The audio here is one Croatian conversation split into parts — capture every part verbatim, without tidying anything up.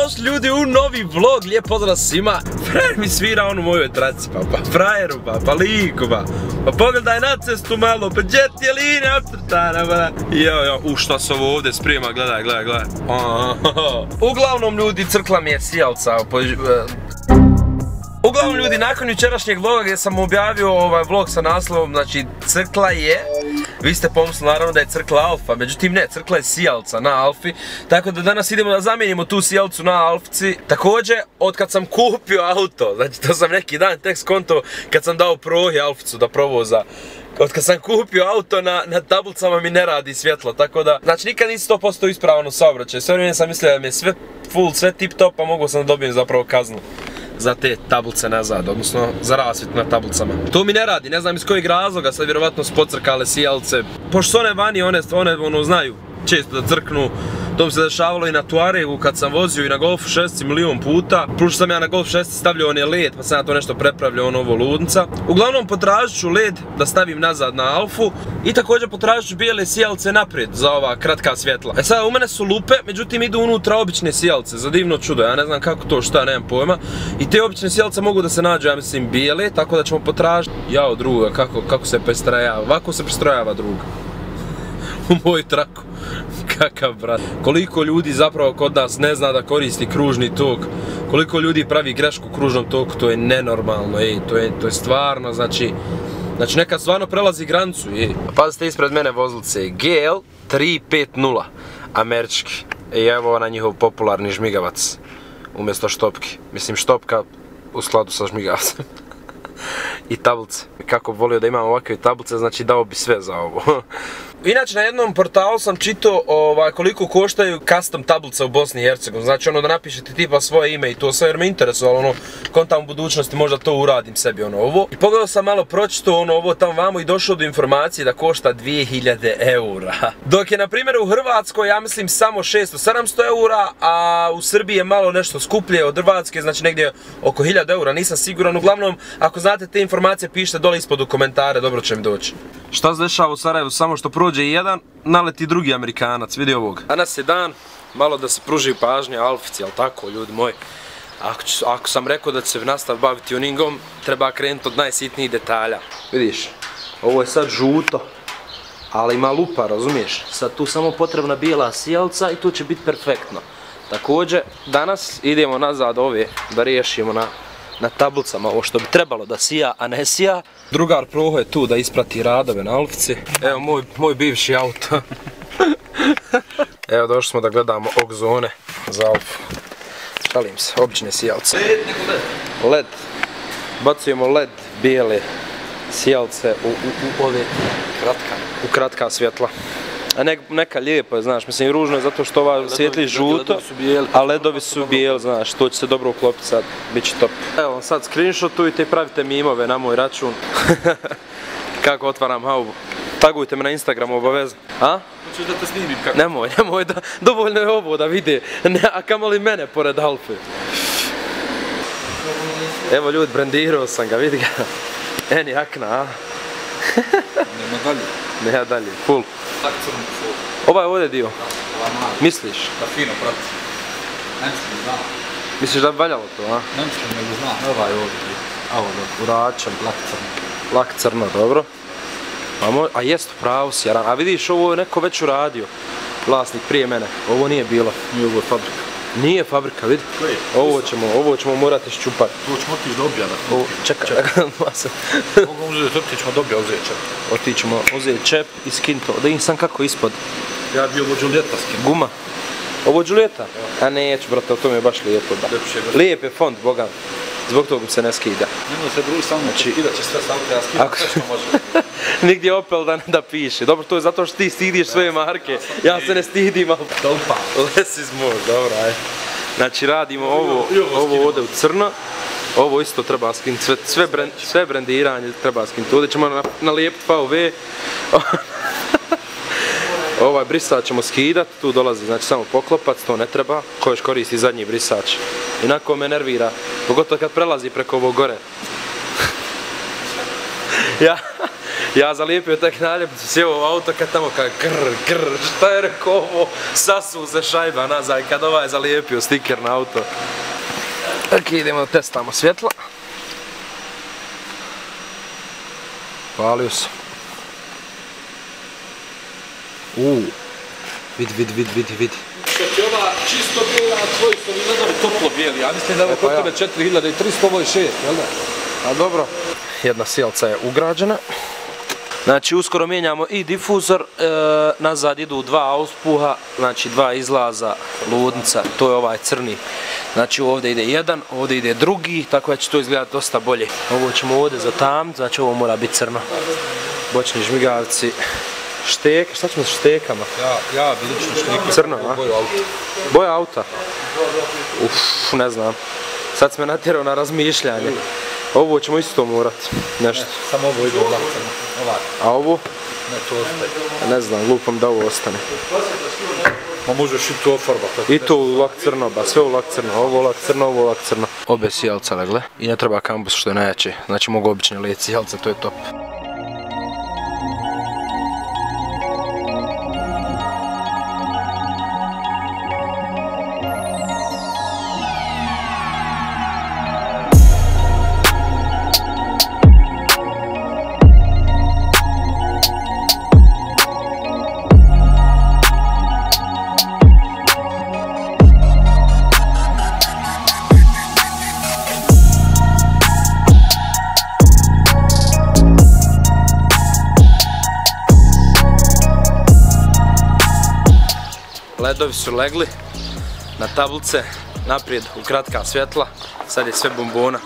Dobrodošli ljudi u novi vlog, lijep pozdrav svima. Frajer mi svira on u mojoj traci, pa, pa frajeru, pa, pa liku, pa. Pa pogledaj na cestu malo, pa gdje ti je linija ocrtana, pa. Jo, jo, u šta se ovo ovdje sprema, gledaj, gledaj, gledaj. Uglavnom ljudi, crkla mi je sijalca. Uglavnom ljudi, nakon jučerašnjeg vloga gdje sam objavio ovaj vlog sa naslovom, znači crkla je, vi ste pomislili naravno da je crkla alfa, međutim ne, crkla je sijalca na alfi, tako da danas idemo da zamijenimo tu sijalcu na alfci. Također, od kad sam kupio auto, znači to sam neki dan tek skonto kad sam dao prohi alficu da provoza. Od kad sam kupio auto, na, na tablicama mi ne radi svjetlo, tako da, znači nikad nisi sto posto ispravan u saobraćaju. Sve vrijeme sam mislio da mi je sve full, sve tip top, pa mogu sam da dobijem zapravo kaznu za te tablice nazad, odnosno za rasvjet na tablicama. To mi ne radi, ne znam iz kojeg razloga, sad vjerovatno su pocrkale sijalce. Pošto su one vani, one, one ono, znaju često da crknu. To mi se dešavalo i na Tuaregu kad sam vozio i na Golfu šest milion puta. Plus sam ja na Golf šest stavljao on je led, pa sam ja to nešto prepravljao, ono ovo ludnica. Uglavnom potražit ću led da stavim nazad na alfu i također potražit ću bijele sijalce naprijed za ova kratka svjetla. E sada u mene su lupe, međutim idu unutra obične sijalce, za divno čudo, ja ne znam kako to, šta, nemam pojma. I te obične sijalce mogu da se nađu, ja mislim, bijele, tako da ćemo potražiti. Jao druga, kako, kako se prestrojava, ovako se prestrojava druga. U moju traku. Kakav brat. Koliko ljudi zapravo kod nas ne zna da koristi kružni tok. Koliko ljudi pravi grešku u kružnom toku, to je nenormalno, ej, to je, to je stvarno, znači... Znači nekad stvarno prelazi granicu, ej. Pazite ispred mene vozlice G L tri pet nula, američki. I evo na njihov popularni žmigavac, umjesto štopki. Mislim štopka u skladu sa žmigavcem. I tablice. Kako bi volio da imam ovakve tablice, znači dao bi sve za ovo. Inače na jednom portalu sam čitao ovaj, koliko koštaju custom tablice u Bosni i Hercegovini. Znači ono da napišete tipa svoje ime i to sve, jer me interesovalo ono, kontam u budućnosti možda to uradim sebi ono ovo. I pogledao sam malo, pročitao ono ovo tamo vamo i došao do informacije da košta dvije hiljade eura. Dok je na primjer u Hrvatskoj ja mislim samo šesto sedamsto eura, a u Srbiji je malo nešto skuplje od Hrvatske, znači negdje oko hiljadu eura, nisam siguran. Uglavnom, ako znate te informacije pišite dole ispod u komentare, dobro će mi doći. Šta se dešava u Sarajevu, samo što prođe jedan, naleti drugi Amerikanac, vidi ovog. Danas je dan, malo da se pruži pažnja alfici, jel tako ljudi moji? Ako, ako sam rekao da će se nastav baviti tuningom, treba krenuti od najsitnijih detalja. Vidiš, ovo je sad žuto, ali ima lupa, razumiješ? Sad tu samo potrebna bijela sijalca i tu će biti perfektno. Također, danas idemo nazad ove da riješimo na... na tablicama ovo što bi trebalo da sija, a ne sija. Drugar Proho je tu da isprati radove na alfici. Evo moj, moj bivši auto. Evo došli smo da gledamo ogzone za alfu. Šalim se, obične sijalce. Led, nego led. Led. Bacujemo led bijele sijalce u, u, u ove kratka. U kratka svjetla. A ne, neka lijepa, znaš, mislim ružno je zato što ova svijetli žuto, a ledovi su bijeli, znaš, to će se dobro uklopiti sad, bit će top. Evo vam sad screenshotujte i pravite mimove na moj račun. Kako otvaram haubu. Tagujte me na Instagramu obavezno. A? Hoćeš da te snimim kako? Nemoj, nemoj, da, dovoljno je ovo da vide, ne, a kamoli mene pored alfe. Evo ljudi, brandirao sam ga, vidi ga. Eni akna, a? Nema dalje. Nema dalje, full. Tak crno full. Ovaj je ovdje dio. Ova mala. Misliš? Da fino prati. Ne mislim da znam. Misliš da bi valjalo to, a? Ne mislim nego znam. Ovaj ovdje dio. A ovo dobro. Uračan. Lak crno. Lak crno, dobro. A, mo a jest pravo si, a vidiš ovo je neko već uradio. Vlasnik prije mene. Ovo nije bilo. Nije ovo fabrika. Nije fabrika, vidi. Ovo ćemo, ovo ćemo morati ščupati. To ćemo otići do objada. Čekaj, Mogu uzeti, otićemo do objada, uzeti čep. Otićemo uzeti čep i skin to. Da im sam kako ispod. Ja bi ovo Giulietta skin. Guma. Ovo Giulietta? A neću, brate, to mi je baš lijepo. Lijep je font, boga. Zbog toga se ne skida. Nemoj se drugi samo znači, skidat će sve samo treba skidati, sve što može. Nigdje Opel da, da piše. Dobro, to je zato što ti stidiš svoje marke. Ja se ne stidim, ali... Dolpa. Less is more, dobro, aj. Znači radimo ovo, ovo ode u crno. Ovo isto treba skinuti, sve, sve, brand, sve brandiranje treba skinuti. Ovdje ćemo na, nalijepiti V V. Ovaj brisač ćemo skidati, tu dolazi znači samo poklopac, to ne treba. Ko još koristi zadnji brisač. Inako me nervira, pogotovo kad prelazi preko ovog gore. Ja, Ja zalijepio tek naljepnicu, sjeo u auto kad tamo kao grr, grr, šta je rekao ovo, sasuze šajba nazad kad ovaj je zalijepio stiker na auto. Ok, idemo da testamo svjetla. Palio se. Uuu, vidi, vidi, vidi, vidi, vidi. Što ti ova čisto bijela, tvoji su mi gledali toplo bijeli, ja mislim da je ovo kod tebe četiri hiljade tristo, ovo je šest, jel da? A dobro. Jedna sjelca je ugrađena. Znači uskoro mijenjamo i difuzor, e, nazad idu dva auspuha, znači dva izlaza ludnica, to je ovaj crni. Znači ovdje ide jedan, ovdje ide drugi, tako da će to izgledati dosta bolje. Ovo ćemo ovdje zatamniti, znači ovo mora biti crno. Bočni žmigavci, šteke, šta ćemo s štekama? Ja, ja bi lično šteke. Crno, a? Boju auta. Boja auta? Uff, ne znam. Sad si me natjerao na razmišljanje. Ovo ćemo isto morati, nešto. Ne, samo ovo ide ovak crno, ovak. A ovo? Ne, to ostaje. Ne znam, lupam da ovo ostane. Ma možeš i to ofarbati. I to u lak crno, ba, sve u lak crno, ovo lak crno, ovo lak crno. Obe sjelce legle i ne treba kambus što je najjače, znači mogu obične lijeti sjelce, to je top. Ledovi su legli na tablice, naprijed u kratka svjetla, sad je sve bombona.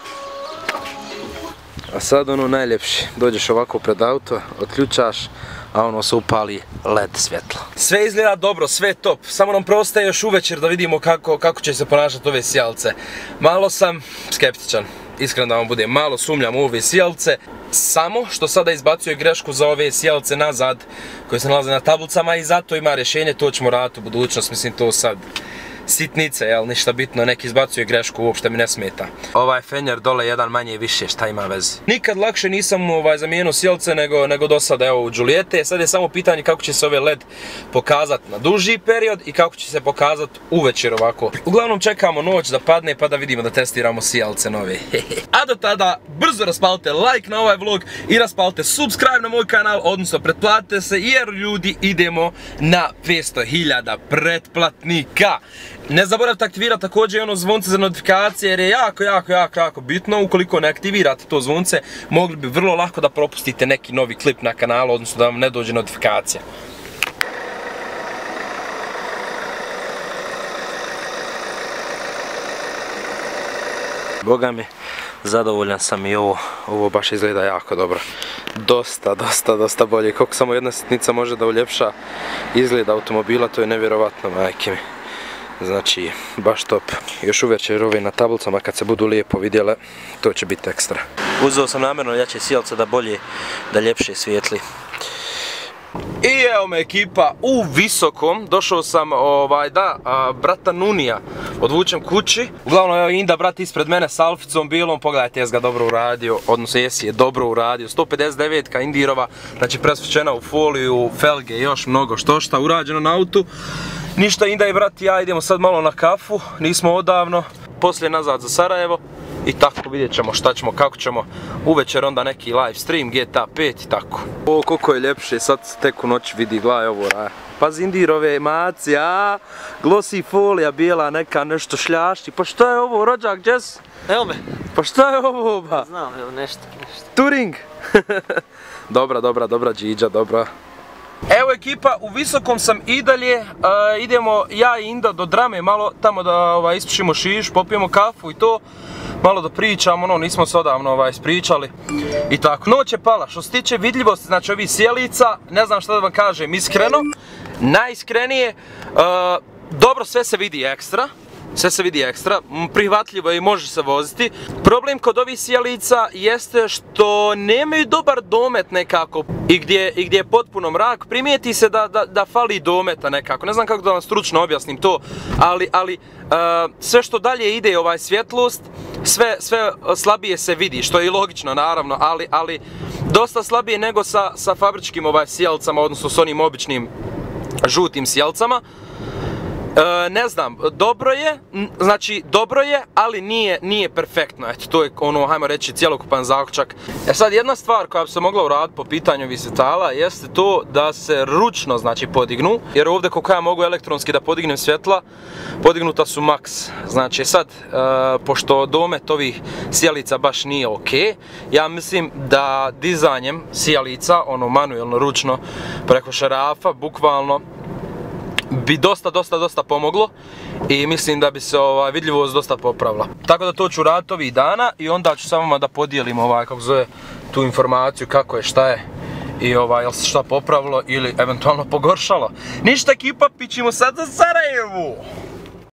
A sad ono najljepše, dođeš ovako pred auto, otključaš, a ono se upali led svjetlo. Sve izgleda dobro, sve je top, samo nam preostaje još uvečer da vidimo kako, kako će se ponašati ove sjelce. Malo sam skeptičan, iskreno da vam budem, malo sumnjam u ove sjelce. Samo što sada izbacuje grešku za ove sjelce nazad koje se nalaze na tablicama i zato ima rješenje, to ćemo raditi u budućnost, mislim to sad sitnice, jel, ništa bitno, neki izbacuje grešku, uopšte mi ne smeta. Ovaj fenjer dole jedan manje i više, šta ima veze? Nikad lakše nisam ovaj, zamijenio sjelce nego, nego do sada, evo u Giuliette, sad je samo pitanje kako će se ove led pokazati na duži period i kako će se pokazati uvečer ovako. Uglavnom čekamo noć da padne pa da vidimo da testiramo sjelce nove. A do tada brzo raspalite like na ovaj vlog i raspalite subscribe na moj kanal, odnosno pretplatite se jer ljudi idemo na petsto hiljada pretplatnika. Ne zaboravite aktivirati također i ono zvonce za notifikacije jer je jako, jako, jako, jako bitno. Ukoliko ne aktivirate to zvonce, mogli bi vrlo lako da propustite neki novi klip na kanalu, odnosno da vam ne dođe notifikacija. Boga mi, zadovoljan sam i ovo, ovo baš izgleda jako dobro. Dosta, dosta, dosta bolje. Koliko samo jedna sitnica može da uljepša izgled automobila, to je nevjerovatno, majke mi. Znači, baš top. Još uvečer ove na tablicama kad se budu lijepo vidjele, to će biti ekstra. Uzeo sam namjerno jače sjelce da bolje, da ljepše svijetli. I evo me ekipa u Visokom, došao sam ovaj da, a, brata Nunija odvučem kući. Uglavnom evo Inda brat ispred mene s Alficom bilom, pogledajte jes ga dobro uradio, odnosno jesi je dobro uradio. sto pedeset devet Indirova, znači presvučena u foliju, felge, još mnogo što šta urađeno na autu. Ništa, Inda i brat i ja idemo sad malo na kafu, nismo odavno, poslije nazad za Sarajevo. I tako vidjet ćemo šta ćemo, kako ćemo, uvečer onda neki live stream, G T A pet i tako. O, koliko je ljepše, sad se tek u noći vidi, gledaj ovo raja. Pazi Indirove maci, a, glossy folija bijela, neka nešto šljašti, pa šta je ovo, rođak, gdje si? Evo me. Pa šta je ovo, ba? Znam, evo nešto, nešto. Turing! Dobra, dobra, dobra džiđa, dobra. Evo ekipa, u Visokom sam i dalje, uh, idemo ja i Inda do Drame malo, tamo da ovaj, ispušimo šiš, popijemo kafu i to. Malo da pričamo, ono, nismo se odavno ovaj, ispričali i tako. Noć je pala, što se tiče vidljivosti, znači ovih sjelica, ne znam šta da vam kažem iskreno, najiskrenije, uh, dobro sve se vidi ekstra, sve se vidi ekstra, prihvatljivo je i može se voziti. Problem kod ovih sijalica jeste što nemaju dobar domet nekako i gdje, i gdje je potpuno mrak, primijeti se da, da, da fali dometa nekako. Ne znam kako da vam stručno objasnim to, ali, ali uh, sve što dalje ide ovaj svjetlost, sve, sve slabije se vidi, što je i logično naravno, ali, ali dosta slabije nego sa, sa fabričkim ovaj sijalcama, odnosno s onim običnim žutim sijalcama. E, ne znam, dobro je, znači dobro je, ali nije, nije perfektno, eto, to je ono, hajmo reći, cjelokupan zaključak. E sad, jedna stvar koja bi se mogla uraditi po pitanju ovih svjetala jeste to da se ručno, znači, podignu, jer ovdje koliko ja mogu elektronski da podignem svjetla, podignuta su max. Znači sad, e, pošto domet ovih sijalica baš nije ok, ja mislim da dizanjem sijalica, ono manuelno, ručno, preko šarafa, bukvalno, bi dosta, dosta, dosta pomoglo i mislim da bi se ovaj, vidljivost dosta popravila. Tako da to ću raditi ovih dana i onda ću sa vama da podijelim ovaj, kako zove, tu informaciju kako je, šta je i ovaj, jel se šta popravilo ili eventualno pogoršalo. Ništa ekipa, pićemo sad za Sarajevo!